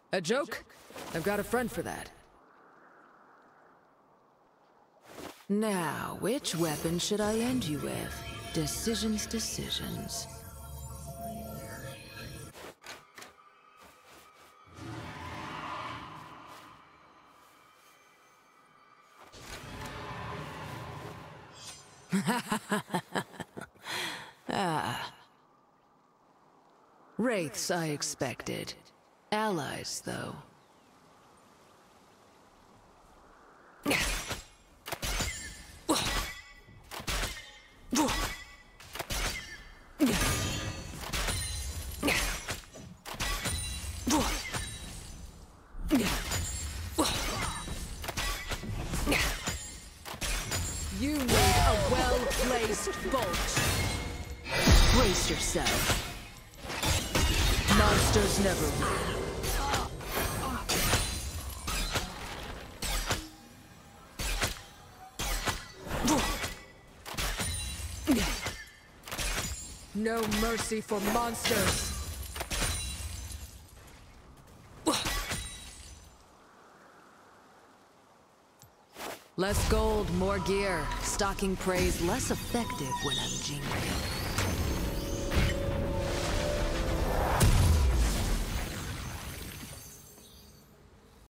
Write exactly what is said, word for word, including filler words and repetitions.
A joke? I've got a friend for that. Now, which weapon should I end you with? Decisions, decisions. Ah. Wraiths I expected. Allies, though. You need a well-placed bolt. Brace yourself. Monsters never win. No mercy for monsters. Less gold, more gear. Stalking prey's less effective when I'm jingling.